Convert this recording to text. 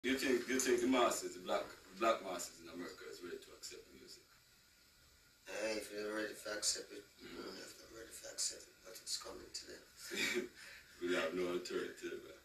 Do you think the masses, the black masses in America is ready to accept the music? If you're ready to accept it, if they're ready to accept it, but it's coming to them. We have no alternative.